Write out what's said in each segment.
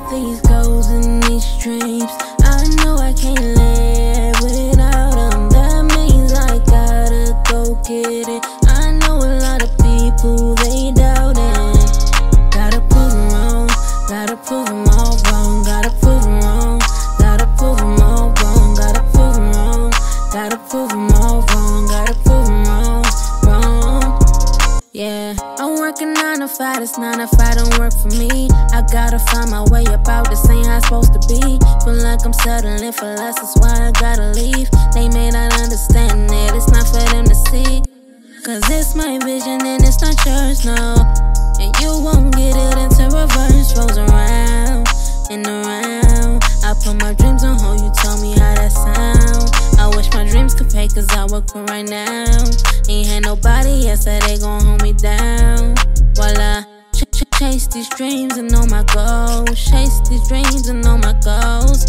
got these goals and these dreams. I know I can't live without them. That means I gotta go get it. I know a lot of people, they doubt it. Gotta prove them wrong, gotta prove them all wrong. Gotta prove them wrong, gotta prove them all wrong. Gotta prove them wrong, gotta prove them all wrong. Gotta prove them wrong, wrong. Yeah, I'm working 9 to 5, this 9 to 5 don't work for me. I gotta find my way about this, ain't how it's supposed to be. Feel like I'm settling for less, that's why I gotta leave. They may not understand it, it's not for them to see. Cause it's my vision and it's not yours, no. And you won't get it until reverse rolls around and around. I put my dreams on hold, you tell me how that sound. I wish my dreams could pay cause I work for right now. Ain't had nobody else that they gon' hold me down. While I chase these dreams and know my goals. Chase these dreams and know my goals.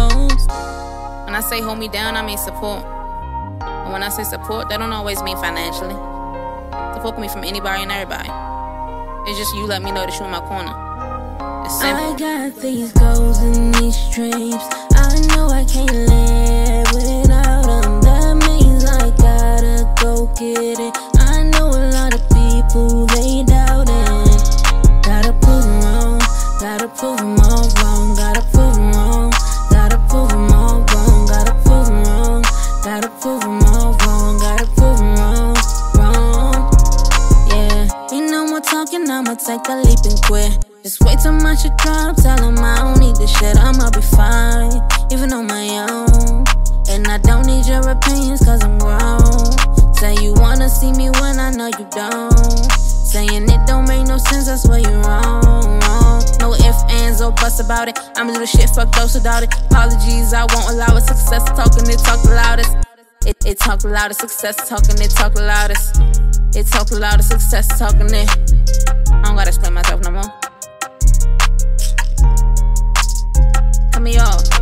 When I say hold me down, I mean support. And when I say support, that don't always mean financially. Support can be from anybody and everybody. It's just you let me know that you're in my corner. It's simple. I got these goals and these dreams. I know I can't live without them. That means I gotta go get it. I know a lot of people, they doubt it. Gotta prove them wrong, gotta prove them all wrong. Gotta prove them wrong, gotta prove them all wrong. Gotta prove them wrong, gotta prove them all wrong. Gotta prove them wrong, wrong. Yeah, ain't no more talking, I'ma take the leap and quit. Just wait till my shit drop, tell them I don't need this shit, I'ma be fine, even on my own. And I don't need your opinions cause I'm grown. Say you wanna see me when I know you don't. Saying it don't make no sense, that's where you're wrong, wrong. No ifs, ands, or buts about it. I'ma do the shit, fuck those who doubt it. Apologies, I won't allow it. Success talking, it talk the loudest. It talk the loudest. Success talking, it talk the loudest. It talk the loudest. Success talking it. I don't gotta explain myself no more. Cut me off.